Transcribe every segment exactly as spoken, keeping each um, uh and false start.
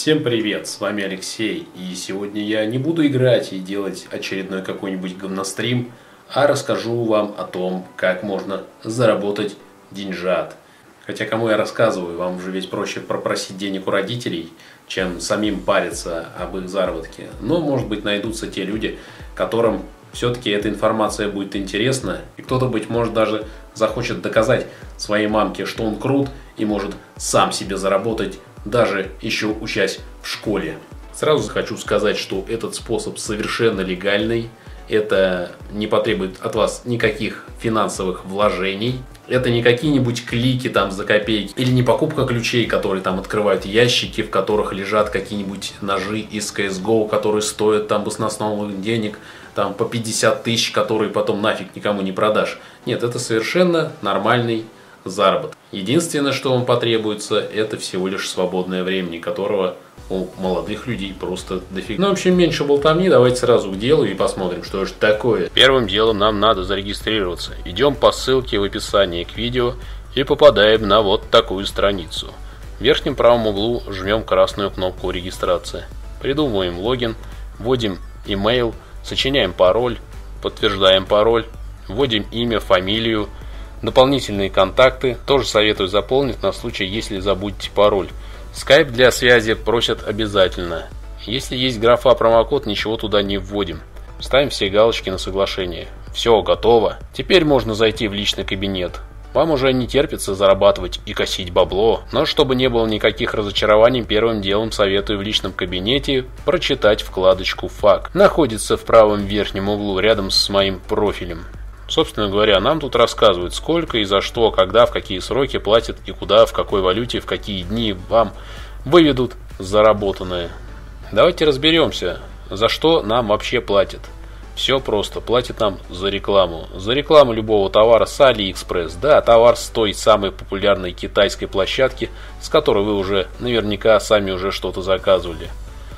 Всем привет, с вами Алексей, и сегодня я не буду играть и делать очередной какой-нибудь говнострим, а расскажу вам о том, как можно заработать деньжат. Хотя кому я рассказываю, вам уже ведь проще попросить денег у родителей, чем самим париться об их заработке. Но может быть найдутся те люди, которым все-таки эта информация будет интересна, и кто-то, быть может, даже захочет доказать своей мамке, что он крут и может сам себе заработать, даже еще учась в школе. Сразу хочу сказать, что этот способ совершенно легальный. Это не потребует от вас никаких финансовых вложений. Это не какие-нибудь клики там за копейки. Или не покупка ключей, которые там открывают ящики, в которых лежат какие-нибудь ножи из си эс го, которые стоят там баснословных денег, там по пятьдесят тысяч, которые потом нафиг никому не продашь. Нет, это совершенно нормальный заработок. Единственное, что вам потребуется, это всего лишь свободное время, которого у молодых людей просто дофига. Ну, в общем, меньше болтовни, давайте сразу к делу и посмотрим, что же такое. Первым делом нам надо зарегистрироваться. Идем по ссылке в описании к видео и попадаем на вот такую страницу. В верхнем правом углу жмем красную кнопку регистрации. Придумываем логин, вводим email, сочиняем пароль, подтверждаем пароль, вводим имя, фамилию. Дополнительные контакты тоже советую заполнить на случай, если забудете пароль. Скайп для связи просят обязательно. Если есть графа промокод, ничего туда не вводим. Ставим все галочки на соглашение. Все, готово. Теперь можно зайти в личный кабинет. Вам уже не терпится зарабатывать и косить бабло, но чтобы не было никаких разочарований, первым делом советую в личном кабинете прочитать вкладочку «Фак». Находится в правом верхнем углу рядом с моим профилем. Собственно говоря, нам тут рассказывают, сколько и за что, когда, в какие сроки платят и куда, в какой валюте, в какие дни вам выведут заработанное. Давайте разберемся, за что нам вообще платят. Все просто, платят нам за рекламу. За рекламу любого товара с AliExpress. Да, товар с той самой популярной китайской площадки, с которой вы уже наверняка сами уже что-то заказывали.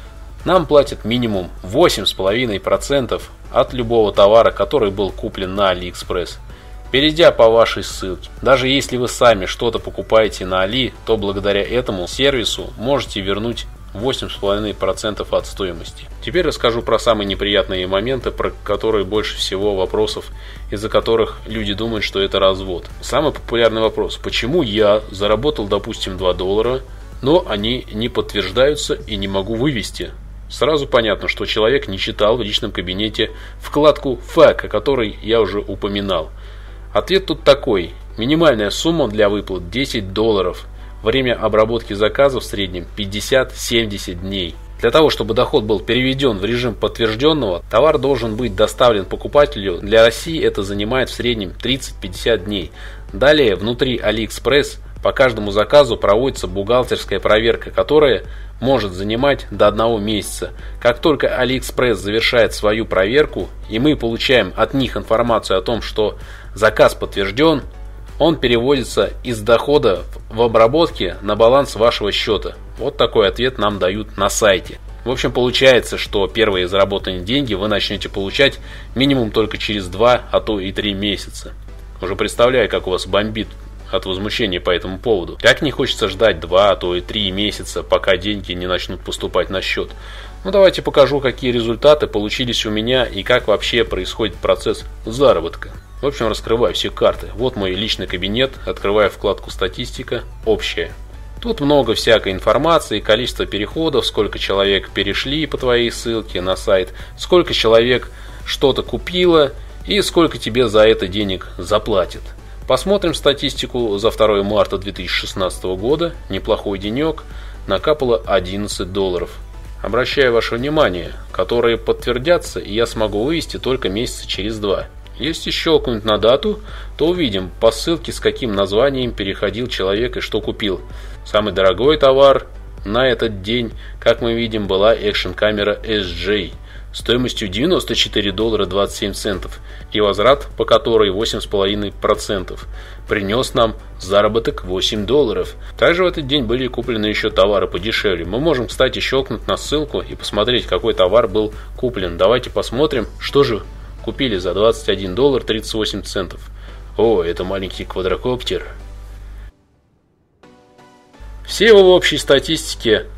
Нам платят минимум восемь с половиной процентов от любого товара, который был куплен на AliExpress. Перейдя по вашей ссылке, даже если вы сами что-то покупаете на Али, то благодаря этому сервису можете вернуть восемь с половиной процентов от стоимости. Теперь расскажу про самые неприятные моменты, про которые больше всего вопросов, из-за которых люди думают, что это развод. Самый популярный вопрос: почему я заработал, допустим, два доллара, но они не подтверждаются и не могу вывести? Сразу понятно, что человек не читал в личном кабинете вкладку «Фак», о которой я уже упоминал. Ответ тут такой: минимальная сумма для выплат десять долларов. Время обработки заказа в среднем пятьдесят-семьдесят дней. Для того, чтобы доход был переведен в режим подтвержденного, товар должен быть доставлен покупателю. Для России это занимает в среднем тридцать-пятьдесят дней. Далее, внутри AliExpress по каждому заказу проводится бухгалтерская проверка, которая может занимать до одного месяца. Как только AliExpress завершает свою проверку, и мы получаем от них информацию о том, что заказ подтвержден, он переводится из дохода в обработке на баланс вашего счета. Вот такой ответ нам дают на сайте. В общем, получается, что первые заработанные деньги вы начнете получать минимум только через два, а то и три месяца. Уже представляю, как у вас бомбит от возмущения по этому поводу. Как не хочется ждать два, а то и три месяца, пока деньги не начнут поступать на счет. Ну давайте покажу, какие результаты получились у меня и как вообще происходит процесс заработка. В общем, раскрываю все карты. Вот мой личный кабинет, открываю вкладку «Статистика», «Общая». Тут много всякой информации, количество переходов, сколько человек перешли по твоей ссылке на сайт, сколько человек что-то купило и сколько тебе за это денег заплатят. Посмотрим статистику за второе марта две тысячи шестнадцатого года. Неплохой денек. Накапало одиннадцать долларов. Обращаю ваше внимание, которые подтвердятся, и я смогу вывести только месяца через два. Если щелкнуть на дату, то увидим по ссылке, с каким названием переходил человек и что купил. Самый дорогой товар на этот день, как мы видим, была экшн-камера эс джей. Стоимостью девяносто четыре доллара двадцать семь центов и возврат по которой восемь с половиной процентов принес нам заработок восемь долларов. Также в этот день были куплены еще товары подешевле. Мы можем, кстати, щелкнуть на ссылку и посмотреть, какой товар был куплен. Давайте посмотрим, что же купили за двадцать один доллар тридцать восемь центов. О, это маленький квадрокоптер. Все его в общей статистике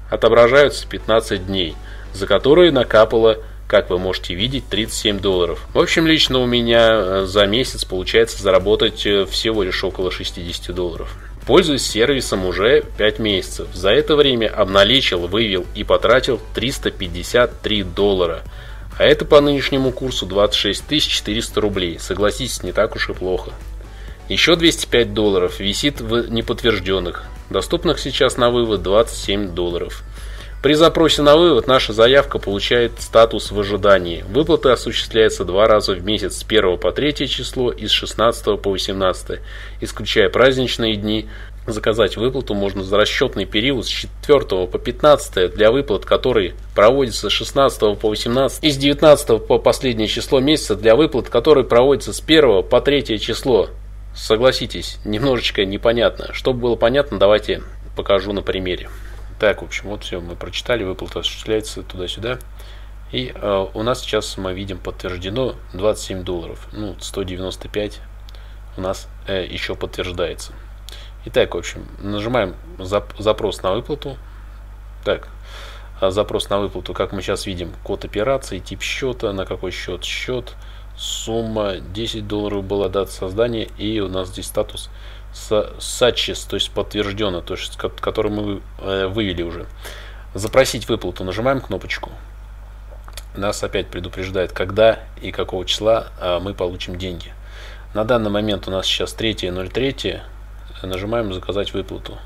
отображаются пятнадцать дней, за которые накапало, как вы можете видеть, тридцать семь долларов. В общем, лично у меня за месяц получается заработать всего лишь около шестьдесят долларов. Пользуюсь сервисом уже пять месяцев. За это время обналичил, вывел и потратил триста пятьдесят три доллара. А это по нынешнему курсу двадцать шесть тысяч четыреста рублей. Согласитесь, не так уж и плохо. Еще двести пять долларов висит в неподтвержденных. Доступных сейчас на вывод двадцать семь долларов. При запросе на вывод наша заявка получает статус в ожидании. Выплаты осуществляются два раза в месяц с первого по третье число и с шестнадцатого по восемнадцатое, исключая праздничные дни. Заказать выплату можно за расчетный период с четвёртого по пятнадцатое для выплат, которые проводятся с шестнадцатого по восемнадцатое, и с девятнадцатого по последнее число месяца для выплат, которые проводятся с первого по третье число. Согласитесь, немножечко непонятно. Чтобы было понятно, давайте покажу на примере. Так, в общем, вот все, мы прочитали, выплата осуществляется туда-сюда. И э, у нас сейчас мы видим подтверждено двадцать семь долларов. Ну, сто девяносто пять у нас э, еще подтверждается. Итак, в общем, нажимаем зап запрос на выплату. Так, запрос на выплату, как мы сейчас видим, код операции, тип счета, на какой счет, счет, сумма десять долларов была, дата создания, и у нас здесь статус сачес, то есть подтверждено, то есть который мы вывели уже. Запросить выплату, нажимаем кнопочку. Нас опять предупреждает, когда и какого числа мы получим деньги. На данный момент у нас сейчас третье ноль третье. Нажимаем заказать выплату.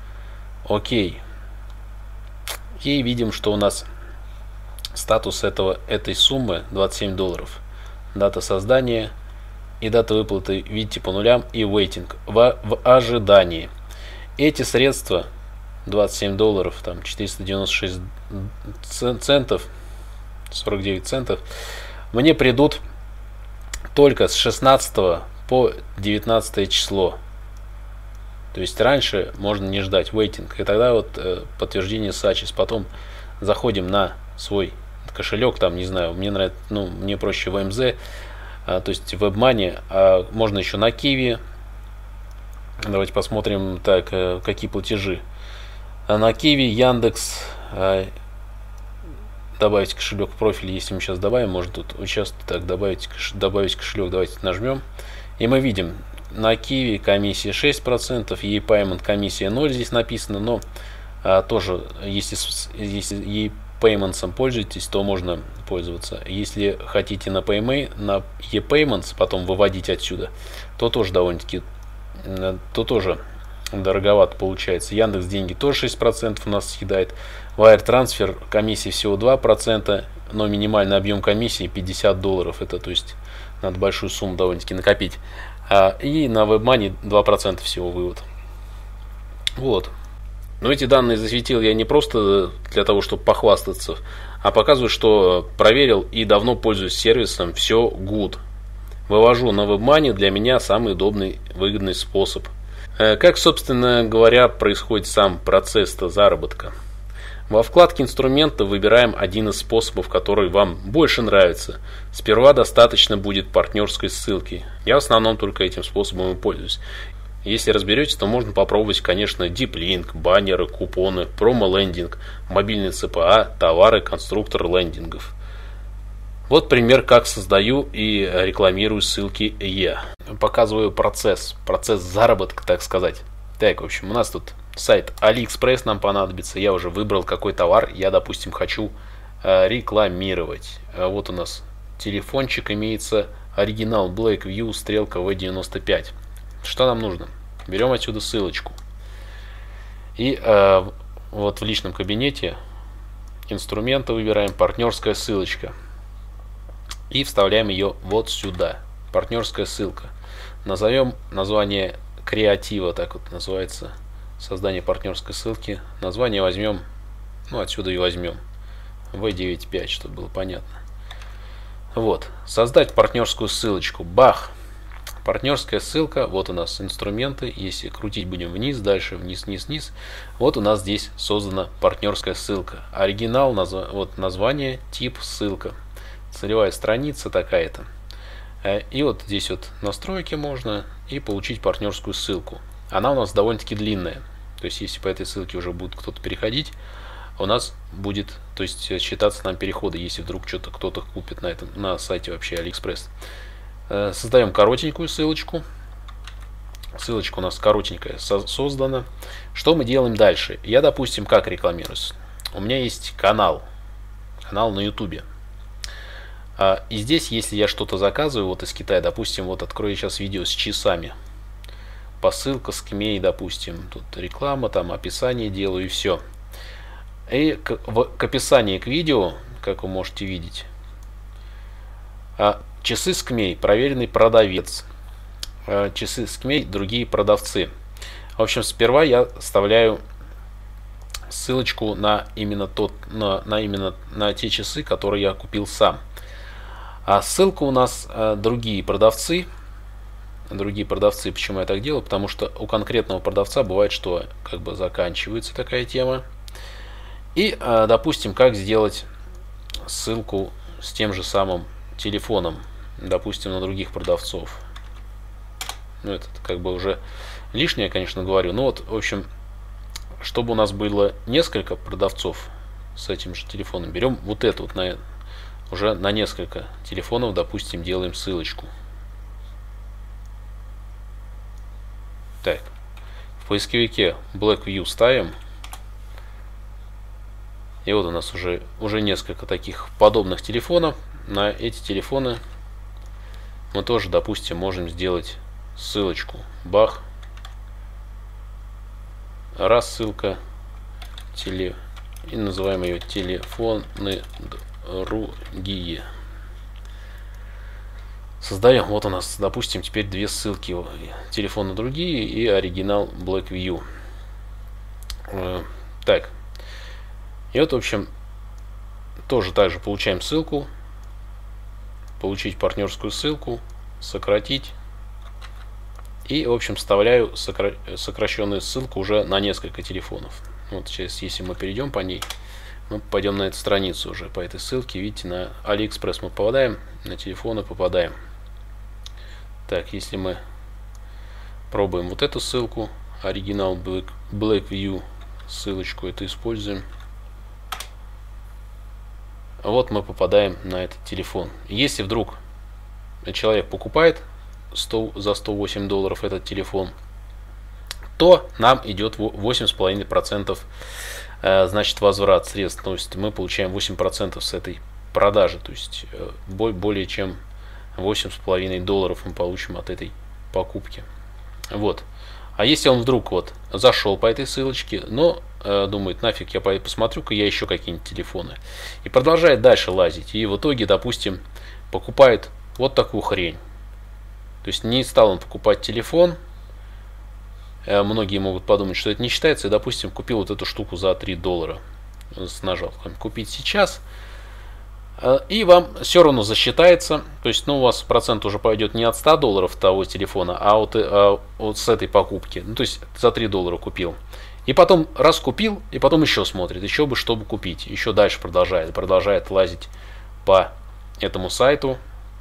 Окей. И видим, что у нас статус этого, этой суммы двадцать семь долларов. Дата создания и дата выплаты, видите, по нулям, и waiting, в, в ожидании. Эти средства, двадцать семь долларов, там четыреста девяносто шесть центов, сорок девять центов, мне придут только с шестнадцатого по девятнадцатое число. То есть раньше можно не ждать, waiting, и тогда вот э, подтверждение сачес. Потом заходим на свой кошелек, там, не знаю, мне нравится, ну, мне проще в МЗ, а, то есть WebMoney, а можно еще на Kiwi. Давайте посмотрим, так, э, какие платежи. А на Kiwi, Яндекс, э, добавить кошелек в профиль, если мы сейчас добавим, может тут участвовать, так, добавить, кош, добавить кошелек, давайте нажмем, и мы видим, на Kiwi комиссия шесть процентов, ePayment комиссия ноль здесь написано, но а, тоже, если, если ePayments пользуетесь, то можно пользоваться. Если хотите на PayMe, на ePayments потом выводить отсюда, то тоже довольно-таки, то тоже дороговато получается. Яндекс деньги тоже шесть процентов у нас съедает. Wire Transfer комиссия всего два процента, но минимальный объем комиссии пятьдесят долларов. Это, то есть, надо большую сумму довольно-таки накопить. И на WebMoney два процента всего вывод. Вот. Но эти данные засветил я не просто для того, чтобы похвастаться, а показываю, что проверил и давно пользуюсь сервисом. Все good. Вывожу на WebMoney, для меня самый удобный, выгодный способ. Как, собственно говоря, происходит сам процесс заработка? Во вкладке инструмента выбираем один из способов, который вам больше нравится. Сперва достаточно будет партнерской ссылки. Я в основном только этим способом и пользуюсь. Если разберетесь, то можно попробовать, конечно, Deep Link, баннеры, купоны, промо-лендинг, мобильный цэ пэ а, товары, конструктор лендингов. Вот пример, как создаю и рекламирую ссылки я. Показываю процесс, процесс заработка, так сказать. Так, в общем, у нас тут сайт AliExpress нам понадобится. Я уже выбрал, какой товар я, допустим, хочу э, рекламировать. Вот у нас телефончик имеется, оригинал Blackview, стрелка ви девяносто пять. Что нам нужно? Берем отсюда ссылочку. И э, вот в личном кабинете инструмента выбираем партнерская ссылочка. И вставляем ее вот сюда. Партнерская ссылка. Назовем название креатива, так вот называется. Создание партнерской ссылки. Название возьмем, ну отсюда и возьмем. ви девяносто пять, чтобы было понятно. Вот. Создать партнерскую ссылочку. Бах! Партнерская ссылка. Вот у нас инструменты. Если крутить будем вниз, дальше вниз, вниз, вниз. Вот у нас здесь создана партнерская ссылка. Оригинал, назв... вот название, тип, ссылка. Целевая страница такая-то. И вот здесь вот настройки можно и получить партнерскую ссылку. Она у нас довольно-таки длинная. То есть, если по этой ссылке уже будет кто-то переходить, у нас будет, то есть, считаться нам переходы, если вдруг что-то кто-то купит на этом, на сайте вообще Алиэкспресс. Создаем коротенькую ссылочку. Ссылочка у нас коротенькая создана. Что мы делаем дальше? Я, допустим, как рекламируюсь? У меня есть канал. Канал на ютубе. И здесь, если я что-то заказываю вот из Китая, допустим, вот открою сейчас видео с часами. Посылка с Кмей, допустим. Тут реклама, там описание делаю и все. И к, в, к описанию к видео, как вы можете видеть, часы с Кмей, проверенный продавец. Часы с Кмей, другие продавцы. В общем, сперва я вставляю ссылочку на именно тот, на, на именно на те часы, которые я купил сам. А ссылка у нас а, другие продавцы. Другие продавцы, почему я так делаю? Потому что у конкретного продавца бывает, что как бы заканчивается такая тема. И, а, допустим, как сделать ссылку с тем же самым телефоном, допустим, на других продавцов. Ну, это как бы уже лишнее, конечно, говорю. Но вот, в общем, чтобы у нас было несколько продавцов с этим же телефоном, берем вот это вот на, уже на несколько телефонов, допустим, делаем ссылочку. Так, в поисковике Blackview ставим. И вот у нас уже, уже несколько таких подобных телефонов. На эти телефоны мы тоже, допустим, можем сделать ссылочку. Бах. Раз ссылка. Теле. И называем ее телефоны другие. Создаем. Вот у нас, допустим, теперь две ссылки. Телефоны другие и оригинал Blackview. Так. И вот, в общем, тоже также получаем ссылку. Получить партнерскую ссылку. Сократить. И, в общем, вставляю сокра... сокращенную ссылку уже на несколько телефонов. Вот сейчас, если мы перейдем по ней, мы пойдем на эту страницу уже по этой ссылке. Видите, на Алиэкспресс мы попадаем, на телефоны попадаем. Так, если мы пробуем вот эту ссылку, оригинал Black... Blackview, ссылочку эту используем. Вот мы попадаем на этот телефон. Если вдруг человек покупает сто, за сто восемь долларов этот телефон, то нам идет восемь с половиной процентов э, значит возврат средств. То есть мы получаем восемь процентов с этой продажи. То есть э, более чем восемь с половиной долларов мы получим от этой покупки. Вот. А если он вдруг вот зашел по этой ссылочке, но э, думает, нафиг, я посмотрю-ка я еще какие-нибудь телефоны, и продолжает дальше лазить, и в итоге, допустим, покупает вот такую хрень. То есть не стал он покупать телефон. Э, многие могут подумать, что это не считается. И, допустим, купил вот эту штуку за три доллара. Нажал купить сейчас. Э, и вам все равно засчитается. То есть, ну, у вас процент уже пойдет не от ста долларов того телефона, а вот, а вот с этой покупки. Ну, то есть за три доллара купил. И потом раз купил, и потом еще смотрит, еще бы, чтобы купить. Еще дальше продолжает. Продолжает лазить по этому сайту.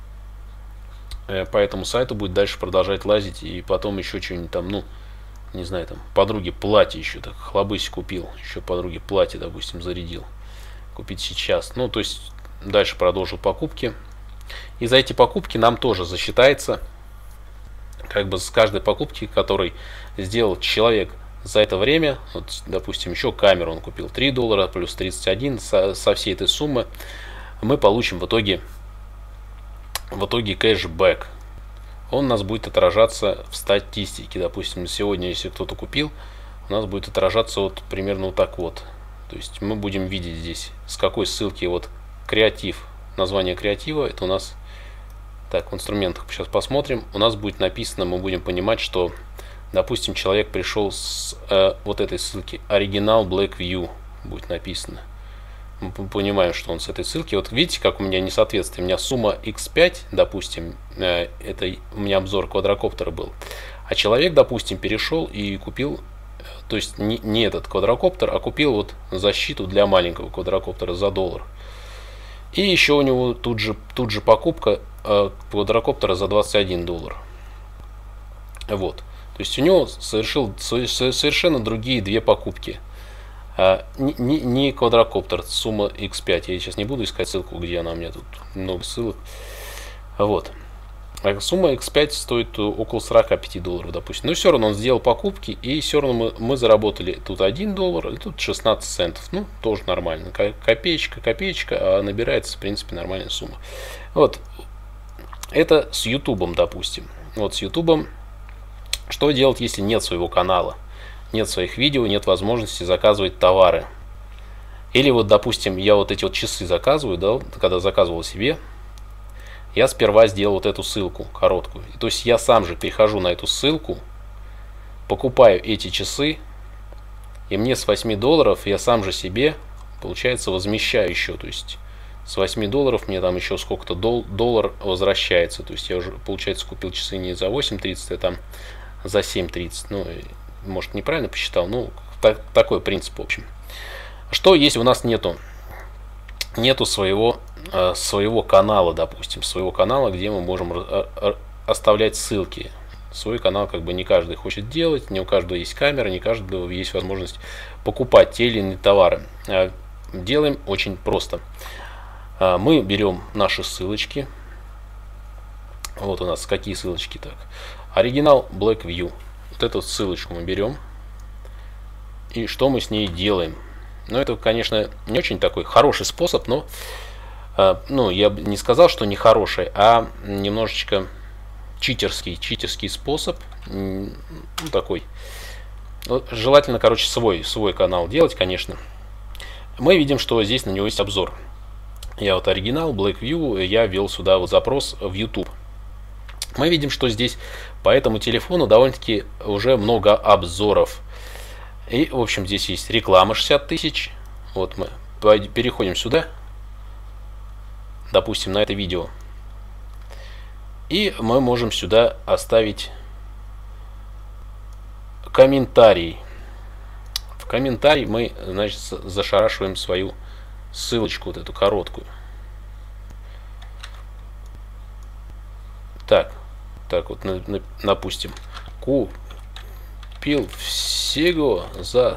По этому сайту будет дальше продолжать лазить, и потом еще что-нибудь там, ну, не знаю, там, подруге платье еще, так, хлобысь купил, еще подруге платье, допустим, зарядил, купить сейчас. Ну, то есть, дальше продолжил покупки, и за эти покупки нам тоже засчитается, как бы с каждой покупки, которой сделал человек за это время, вот, допустим, еще камеру он купил три доллара, плюс тридцать один, со, со всей этой суммы мы получим в итоге В итоге кэшбэк. Он у нас будет отражаться в статистике. Допустим, сегодня, если кто-то купил, у нас будет отражаться вот примерно вот так вот. То есть мы будем видеть здесь, с какой ссылки вот креатив, название креатива, это у нас, так, в инструментах сейчас посмотрим, у нас будет написано, мы будем понимать, что, допустим, человек пришел с э, вот этой ссылки, оригинал Blackview будет написано. Мы понимаем, что он с этой ссылки. Вот видите, как у меня несоответствие. У меня сумма икс пять, допустим, э, это у меня обзор квадрокоптера был. А человек, допустим, перешел и купил, то есть не, не этот квадрокоптер, а купил вот защиту для маленького квадрокоптера за доллар. И еще у него тут же, тут же покупка э, квадрокоптера за двадцать один доллар. Вот. То есть у него совершил совершенно другие две покупки. А, не, не, не квадрокоптер, сумма икс пять. Я сейчас не буду искать ссылку, где она у меня тут. Много ссылок. Вот. А сумма икс пять стоит около сорока пяти долларов, допустим. Но все равно он сделал покупки, и все равно мы, мы заработали тут один доллар, и тут шестнадцать центов. Ну, тоже нормально. Копеечка, копеечка, а набирается, в принципе, нормальная сумма. Вот. Это с ютубом, допустим. Вот с ютубом. Что делать, если нет своего канала? Нет своих видео, нет возможности заказывать товары. Или вот, допустим, я вот эти вот часы заказываю, да, когда заказывал себе. Я сперва сделал вот эту ссылку короткую. То есть я сам же перехожу на эту ссылку, покупаю эти часы, и мне с восьми долларов я сам же себе, получается, возмещаю еще. То есть с восьми долларов мне там еще сколько-то дол доллар возвращается. То есть я уже, получается, купил часы не за восемь тридцать, а там за семь тридцать. Ну, может, неправильно посчитал, ну, так, такой принцип, в общем. Что, если у нас нету, нету своего... своего канала, допустим, своего канала, где мы можем оставлять ссылки. Свой канал как бы не каждый хочет делать, не у каждого есть камера, не у каждого есть возможность покупать те или иные товары. Делаем очень просто. Мы берем наши ссылочки. Вот у нас какие ссылочки так. Оригинал Blackview. Вот эту ссылочку мы берем. И что мы с ней делаем? Ну, это, конечно, не очень такой хороший способ, но ну, я бы не сказал, что не хороший, а немножечко читерский, читерский способ, ну, такой. Желательно, короче, свой, свой канал делать, конечно. Мы видим, что здесь на него есть обзор. Я вот оригинал, Blackview, я ввел сюда вот запрос в YouTube. Мы видим, что здесь по этому телефону довольно-таки уже много обзоров. И, в общем, здесь есть реклама шестьдесят тысяч. Вот мы переходим сюда. Допустим, на это видео. И мы можем сюда оставить комментарий. В комментарий мы, значит, зашарашиваем свою ссылочку, вот эту короткую. Так, так вот, допустим, купил всего за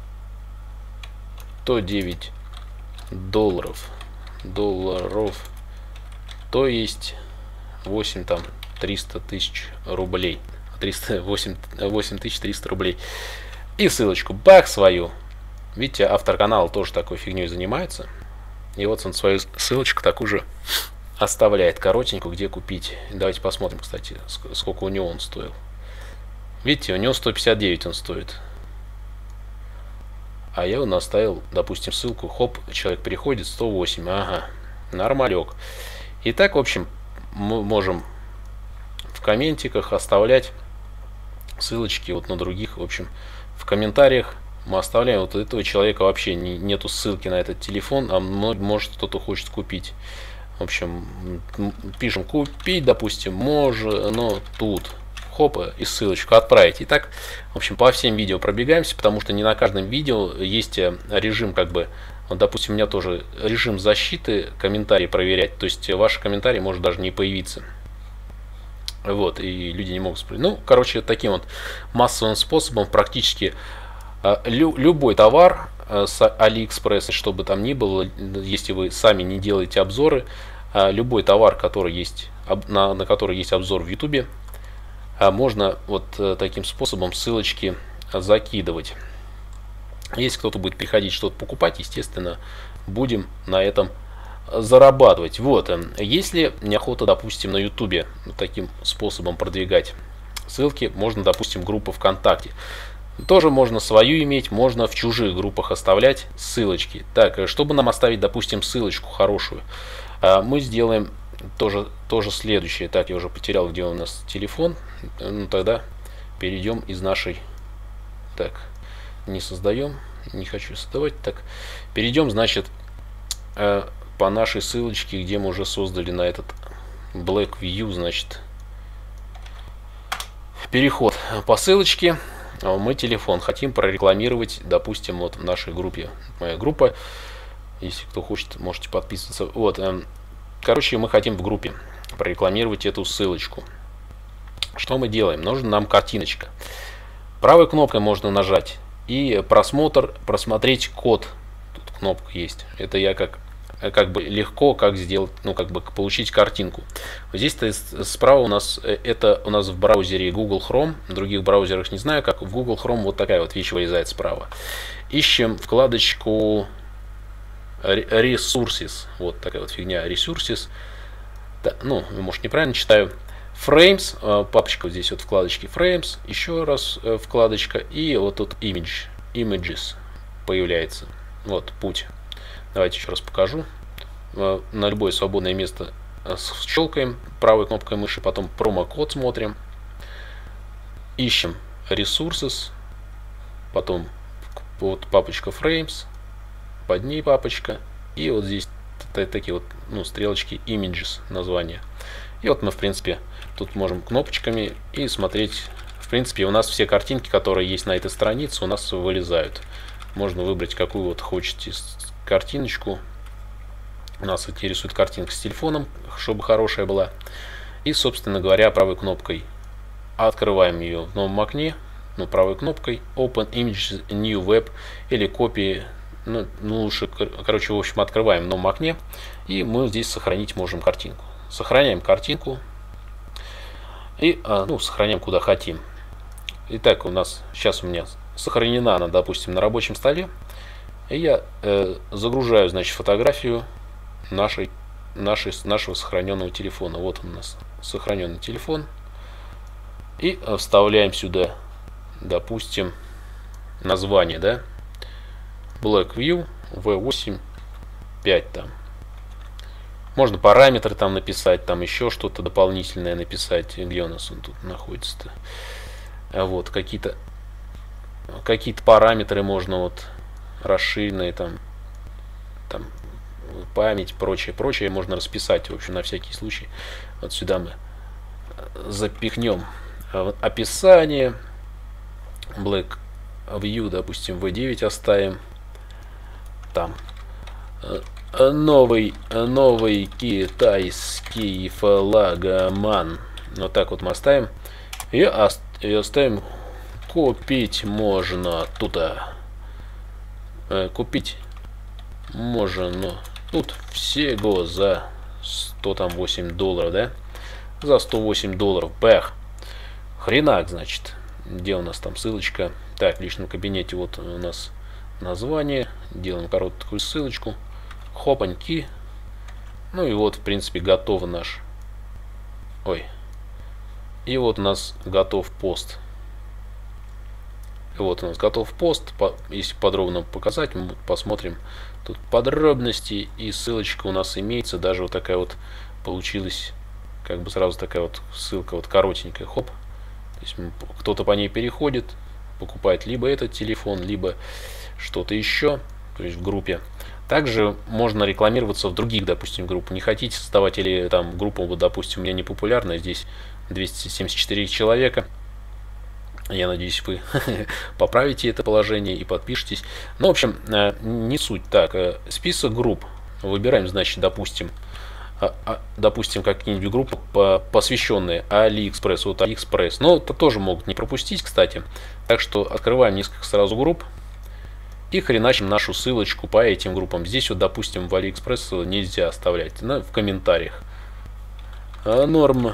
сто девять долларов. долларов, то есть восемь там триста тысяч рублей, триста восемь тысяч триста рублей, и ссылочку бах свою. Видите, автор канала тоже такой фигней занимается, и вот он свою ссылочку такую же оставляет коротенькую, где купить. Давайте посмотрим, кстати, сколько у него он стоил. Видите, у него сто пятьдесят девять он стоит. А я он оставил, допустим, ссылку, хоп, человек переходит, сто восемь, ага, нормалек. И так, в общем, мы можем в комментиках оставлять ссылочки вот на других, в общем, в комментариях мы оставляем. Вот у этого человека вообще не, нету ссылки на этот телефон, а может кто-то хочет купить. В общем, пишем купить, допустим, можно, но тут. Хопа, и ссылочку отправить. И так, в общем, по всем видео пробегаемся, потому что не на каждом видео есть режим, как бы, вот, допустим, у меня тоже режим защиты, комментарии проверять. То есть ваши комментарии может даже не появиться. Вот, и люди не могут спросить. Ну, короче, таким вот массовым способом практически лю любой товар с AliExpress, что бы там ни было, если вы сами не делаете обзоры, любой товар, который есть, на, на который есть обзор в YouTube, можно вот таким способом ссылочки закидывать. Если кто-то будет приходить что-то покупать, естественно, будем на этом зарабатывать. Вот, если неохота, допустим, на YouTube таким способом продвигать ссылки, можно, допустим, группа ВКонтакте. Тоже можно свою иметь, можно в чужих группах оставлять ссылочки. Так, чтобы нам оставить, допустим, ссылочку хорошую, мы сделаем тоже, тоже следующее. Так, я уже потерял, где у нас телефон. Ну, тогда перейдем из нашей... Так, не создаем, не хочу создавать. Так, перейдем, значит, по нашей ссылочке, где мы уже создали на этот Blackview, значит, переход по ссылочке. Мы телефон хотим прорекламировать, допустим, вот в нашей группе. Моя группа, если кто хочет, можете подписываться. Вот, короче, мы хотим в группе прорекламировать эту ссылочку. Что мы делаем? Нужна нам картиночка. Правой кнопкой можно нажать И просмотр, просмотреть код. Тут кнопка есть. Это я как, как бы легко, как сделать, ну как бы получить картинку. Здесь-то справа у нас, это у нас в браузере Google Chrome. В других браузерах не знаю, как в Google Chrome вот такая вот вещь вылезает справа. Ищем вкладочку Resources. Вот такая вот фигня. Resources. Да, ну, может, неправильно читаю. Frames. Папочка вот здесь вот вкладочки Frames. Еще раз вкладочка. И вот тут Image. Images появляется. Вот путь. Давайте еще раз покажу. На любое свободное место щелкаем правой кнопкой мыши. Потом промокод смотрим. Ищем Resources. Потом вот папочка Frames. Под ней папочка. И вот здесь такие вот, ну, стрелочки Images название. И вот мы, в принципе, тут можем кнопочками и смотреть. В принципе, у нас все картинки, которые есть на этой странице, у нас вылезают. Можно выбрать, какую вот хотите картиночку. У нас интересует картинка с телефоном, чтобы хорошая была. И, собственно говоря, правой кнопкой открываем ее в новом окне. Ну, правой кнопкой Open Image New Web или Copy. Ну, ну, лучше, короче, в общем, открываем в новом окне. И мы здесь сохранить можем картинку. Сохраняем картинку. И, ну, сохраняем куда хотим. Итак, у нас сейчас у меня сохранена она, допустим, на рабочем столе. И я э, загружаю, значит, фотографию нашей, нашей, нашего сохраненного телефона. Вот он у нас сохраненный телефон. И вставляем сюда, допустим, название, да, Blackview ви восемь пять там. Можно параметры там написать, там еще что-то дополнительное написать. Где у нас он тут находится-то? А вот какие-то какие-то параметры можно вот расширенные там, там память, прочее, прочее можно расписать, в общем, на всякий случай. Вот сюда мы запихнем описание. Blackview, допустим, ви девять оставим. Там новый новый китайский флагман. Вот так вот мы оставим. И, ост и оставим. Купить можно тут. Купить можно тут всего за сто восемь долларов, да? За сто восемь долларов. Бэх. Хренак, значит. Где у нас там ссылочка? Так, в личном кабинете вот у нас название. Делаем короткую ссылочку. Хопаньки. Ну и вот, в принципе, готов наш. Ой. И вот у нас готов пост. И вот у нас готов пост. Если подробно показать, мы посмотрим. Тут подробности и ссылочка у нас имеется. Даже вот такая вот получилась. Как бы сразу такая вот ссылка вот коротенькая. Хоп. То есть кто-то по ней переходит. Покупает либо этот телефон, либо что-то еще. То есть в группе. Также можно рекламироваться в других, допустим, группах. Не хотите создавать или там группу, вот, допустим, у меня не популярная, здесь двести семьдесят четыре человека. Я надеюсь, вы поправите это положение и подпишитесь. Ну, в общем, не суть. Так, список групп. Выбираем, значит, допустим, допустим, какие-нибудь группы, посвященные AliExpress. Вот AliExpress. Но это тоже могут не пропустить, кстати. Так что открываем несколько сразу групп. И хреначим нашу ссылочку по этим группам. Здесь вот, допустим, в AliExpress нельзя оставлять, ну, в комментариях. Норм.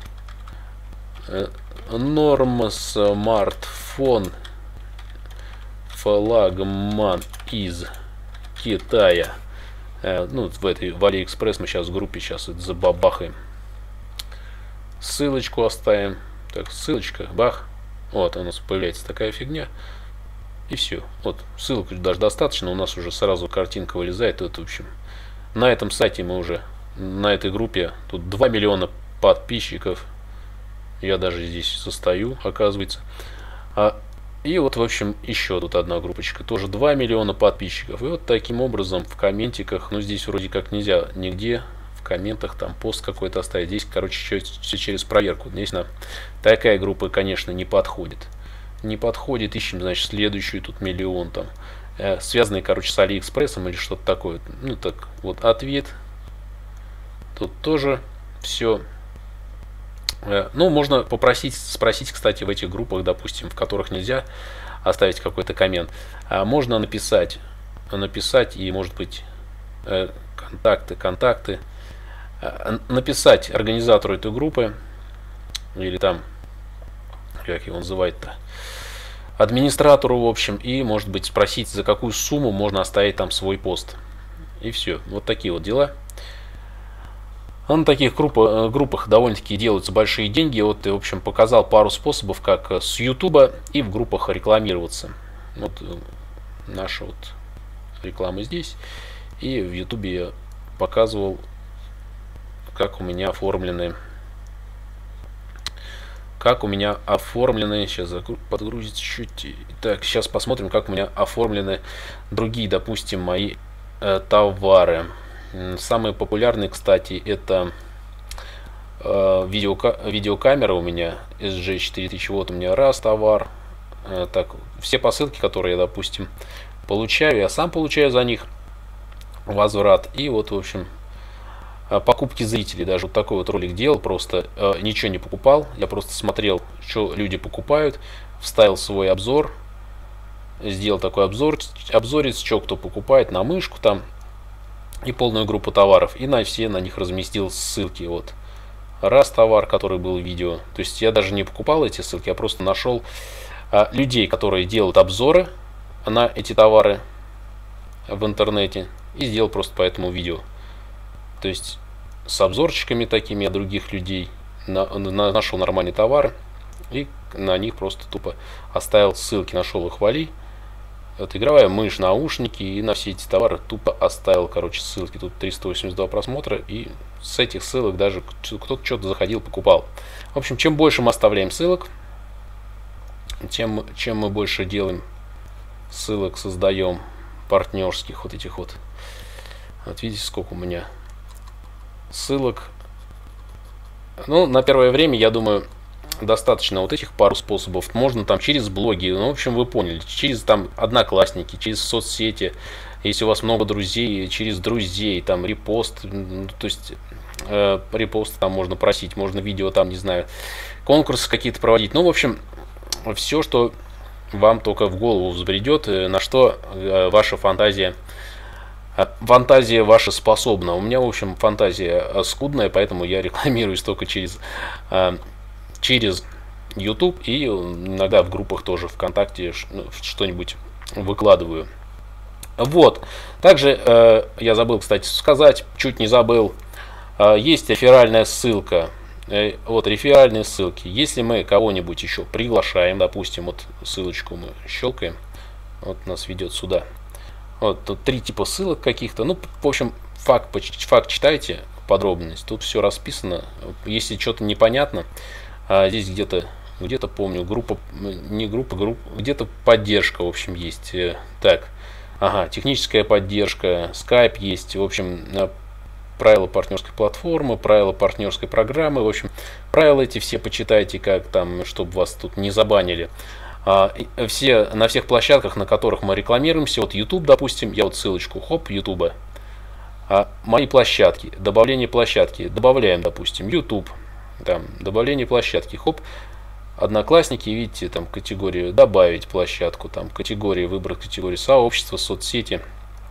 Норм смартфон флагман из Китая. Ну, в этой в AliExpress мы сейчас в группе сейчас это забабахаем. Ссылочку оставим. Так, ссылочка, бах. Вот у нас появляется такая фигня. И все. Вот, ссылку даже достаточно, у нас уже сразу картинка вылезает. Вот, в общем, на этом сайте мы уже, на этой группе, тут два миллиона подписчиков. Я даже здесь состою, оказывается. А, и вот, в общем, еще тут одна группочка, тоже два миллиона подписчиков. И вот таким образом в комментиках, ну здесь вроде как нельзя нигде в комментах там пост какой-то оставить. Здесь, короче, все через проверку. Здесь на такая группа, конечно, не подходит. Не подходит, ищем, значит, следующую, тут миллион там, э, связанный, короче, с Алиэкспрессом или что-то такое. Ну так, вот ответ. Тут тоже все. Э, ну, можно попросить, спросить, кстати, в этих группах, допустим, в которых нельзя оставить какой-то коммент. А можно написать, написать и, может быть, контакты, контакты, написать организатору этой группы, или там, как его называть-то, администратору, в общем, и, может быть, спросить, за какую сумму можно оставить там свой пост. И все. Вот такие вот дела. А на таких группах, группах довольно-таки делаются большие деньги. Вот, в общем, показал пару способов, как с Ютуба и в группах рекламироваться. Вот наша вот реклама здесь. И в Ютубе я показывал, как у меня оформлены как у меня оформлены, сейчас подгрузить чуть. Так, сейчас посмотрим, как у меня оформлены другие, допустим, мои э, товары. Самые популярные, кстати, это э, видеока видеокамера у меня эс джи четыре тысячи. Вот у меня раз товар. Э, так, все посылки, которые я, допустим, получаю, я сам получаю за них возврат. И вот, в общем, покупки зрителей. Даже вот такой вот ролик делал, просто э, ничего не покупал, я просто смотрел, что люди покупают, вставил свой обзор, сделал такой обзор, обзорец, что кто покупает, на мышку там и полную группу товаров, и на все на них разместил ссылки. Вот раз товар, который был в видео, то есть я даже не покупал эти ссылки, я просто нашел э, людей, которые делают обзоры на эти товары в интернете, и сделал просто по этому видео. То есть с обзорчиками такими от других людей на, на, нашел нормальный товар и на них просто тупо оставил ссылки, нашел их Вали. Вот игровая мышь, наушники, и на все эти товары тупо оставил, короче, ссылки. Тут триста восемьдесят два просмотра, и с этих ссылок даже кто-то что-то заходил, покупал. В общем, чем больше мы оставляем ссылок, тем чем мы больше делаем ссылок, создаем партнерских вот этих вот. Вот видите, сколько у меня ссылок. Ну, на первое время, я думаю, достаточно вот этих пару способов. Можно там через блоги, ну, в общем, вы поняли, через там Одноклассники, через соцсети, если у вас много друзей, через друзей, там репост, то есть э, репост там можно просить, можно видео там, не знаю, конкурсы какие-то проводить. Ну, в общем, все, что вам только в голову взбредет, на что э, ваша фантазия Фантазия ваша способна. У меня, в общем, фантазия скудная, поэтому я рекламируюсь только через, через YouTube и иногда в группах тоже ВКонтакте что-нибудь выкладываю. Вот. Также я забыл, кстати, сказать, чуть не забыл, есть реферальная ссылка. Вот реферальные ссылки. Если мы кого-нибудь еще приглашаем, допустим, вот ссылочку мы щелкаем, вот нас ведет сюда. Вот тут три типа ссылок каких-то. Ну, в общем, факт, факт читайте, подробность. Тут все расписано. Если что-то непонятно, а здесь где-то, где-то помню, группа, не группа, группа, где-то поддержка, в общем, есть. Так, ага, техническая поддержка, Skype есть, в общем, правила партнерской платформы, правила партнерской программы, в общем, правила эти все почитайте, как там, чтобы вас тут не забанили. Все, на всех площадках, на которых мы рекламируемся, вот YouTube, допустим, я вот ссылочку, хоп, YouTube, а мои площадки, добавление площадки, добавляем, допустим, YouTube, там, добавление площадки, хоп, Одноклассники, видите, там категорию добавить площадку, там категории, выбрать категорию сообщества, соцсети.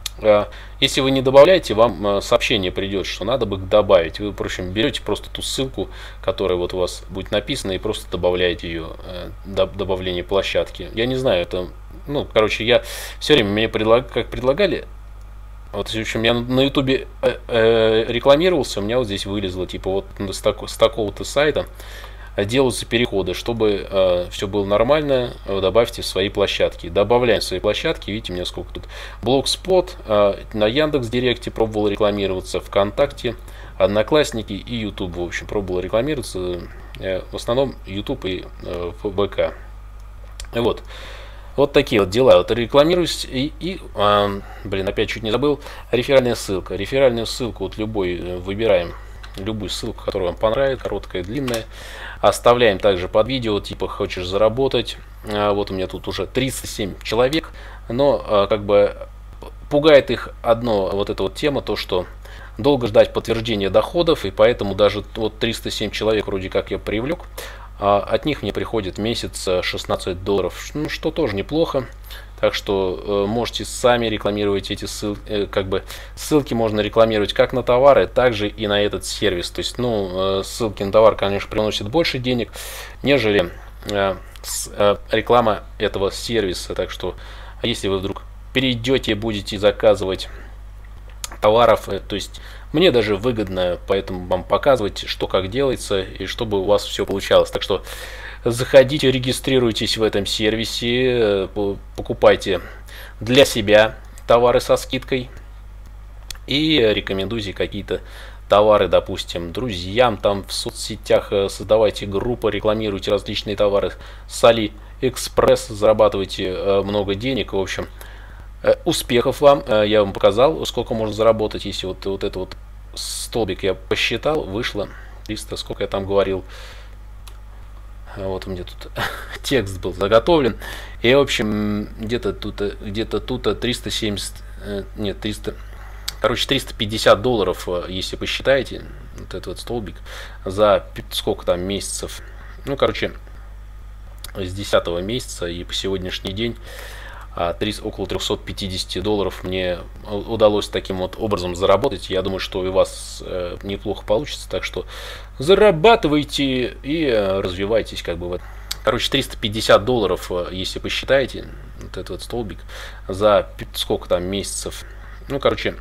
Если вы не добавляете, вам сообщение придет, что надо бы добавить. Вы, впрочем, берете просто ту ссылку, которая вот у вас будет написана, и просто добавляете ее, добавление площадки. Я не знаю, это, ну, короче, я все время мне предлаг, как предлагали, вот, в общем, я на ютубе э, э, рекламировался, у меня вот здесь вылезло, типа, вот с, тако, с такого-то сайта делаются переходы, чтобы э, все было нормально, э, добавьте в свои площадки. Добавляем в свои площадки, видите, у меня сколько тут. Блогспот, э, на Яндекс.Директе пробовал рекламироваться, ВКонтакте, Одноклассники и YouTube, в общем, пробовал рекламироваться, э, в основном YouTube и э, ВК. Вот. Вот такие вот дела. Вот рекламируюсь и, и э, блин, опять чуть не забыл, реферальная ссылка. Реферальную ссылку вот любой выбираем. Любую ссылку, которая вам понравится, короткая, длинная, оставляем также под видео, типа хочешь заработать. Вот у меня тут уже триста семь человек, но как бы пугает их одно, вот эта вот тема, то что долго ждать подтверждения доходов, и поэтому даже вот триста семь человек вроде как я привлек, А от них мне приходит в месяц шестнадцать долларов, ну, что тоже неплохо. Так что э, можете сами рекламировать эти ссылки, э, как бы ссылки можно рекламировать как на товары, так же и на этот сервис. То есть, ну, э, ссылки на товар, конечно, приносят больше денег, нежели э, с, э, реклама этого сервиса. Так что, если вы вдруг перейдете, будете заказывать товаров, э, то есть мне даже выгодно, поэтому вам показывать, что как делается и чтобы у вас все получалось. Так что заходите, регистрируйтесь в этом сервисе, покупайте для себя товары со скидкой и рекомендуйте какие-то товары, допустим, друзьям там в соцсетях, создавайте группы, рекламируйте различные товары с Алиэкспресс, зарабатывайте много денег. В общем, успехов вам. Я вам показал, сколько можно заработать, если вот, вот это вот столбик я посчитал, вышло триста, сколько я там говорил. Вот у меня тут текст был заготовлен. И, в общем, где-то тут, где-то тут триста семьдесят, нет, триста, короче, триста пятьдесят долларов, если посчитаете, вот этот вот столбик, за сколько там месяцев. Ну, короче, с десятого месяца и по сегодняшний день около трёхсот пятидесяти долларов мне удалось таким вот образом заработать. Я думаю, что и у вас э, неплохо получится, так что зарабатывайте и э, развивайтесь как бы в этом. Короче, триста пятьдесят долларов, если посчитаете, вот этот вот столбик, за сколько там месяцев. Ну, короче,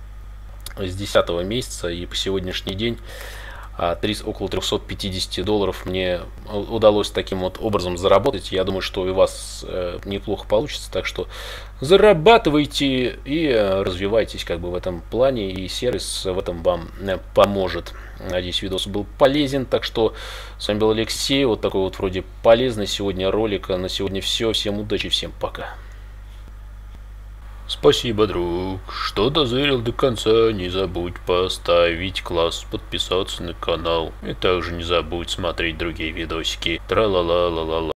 с десятого месяца и по сегодняшний день около трёхсот пятидесяти долларов мне удалось таким вот образом заработать. Я думаю, что и у вас э, неплохо получится, так что зарабатывайте и э, развивайтесь как бы в этом плане, и сервис в этом вам э, поможет. Надеюсь, видос был полезен, так что с вами был Алексей, вот такой вот вроде полезный сегодня ролик. На сегодня все, всем удачи, всем пока. Спасибо, друг, что дозырил до конца. Не забудь поставить класс, подписаться на канал. И также не забудь смотреть другие видосики. Тра-ла-ла-ла-ла-ла.